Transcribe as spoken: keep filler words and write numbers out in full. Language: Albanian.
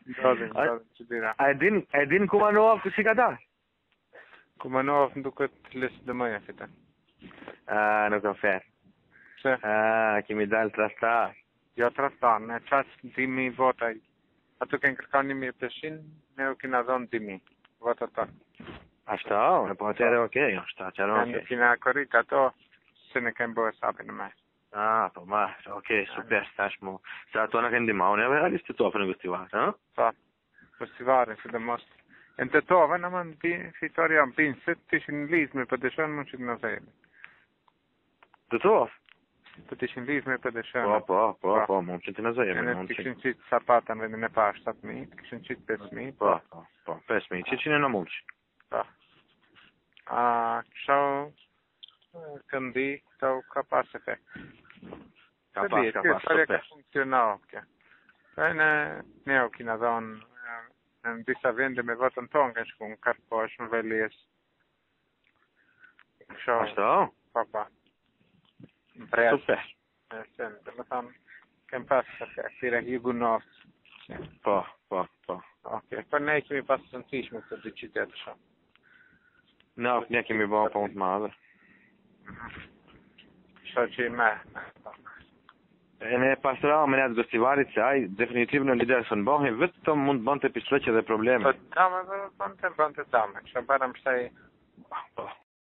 Dozim, dozim që dira. A e din, e din Kumanov si ka dalë? Kumanov më duket listë dëmëja fita. Ah, nuk kam fer. Pse? Ah, kemi dalë trastar. Jo trastar, në qasë dimi vota. Atu kënë kërkan një mirë peshin, ne u kina dhonë dimi. Vota ta. Ashtu, po atëre okej, ashtu, atëre Ne okej. kina korik ato, se ne kemë bërë sapin në me. Ah, po ma, okej, super, tash mu. Se ato në këndi ma, unë e realisht të tofë në gëstivat, ha? Sa, festivalin, si dhe mos. E në të tove, në më në fitoria më pinë, se të ishin lizme për dëshën më që të në zejme. Të tofë? Të të ishin lizme për dëshën. Po, po, po, po, mund që të në E zëjeme, në mund të që... kishin qitë sapatan dhe në pa shtatë mijë, të kishin qitë pesë mijë. Po, po, po, pesë mijë, që që në mund që. Po. A, këshau, këndi, këto ka pas efekt. Ka pas, ka pas, Ka super. funksional, kjo. E në, ne u kina dhonë, në disa vende me votën tonë, ka shku në kartë poshë, në Velies. Këshau, Ashtu? pa, pa. Në presë. Super. E sen, dhe më thamë, kem pas të këtire Jugunovës. Po, po, po. Oke, për ne kemi pas të nëtishme të dy qytetë shumë. Në, ne kemi bërë punë të madhe. Kështu që i me. E ne pasra me ne të festivalit se ai definitiv në lider së në bëhe, vetëm mund të bënte pisleqe dhe probleme. Po dame dhe bënte, bënte dame. Kështu barëm shtaj, Po,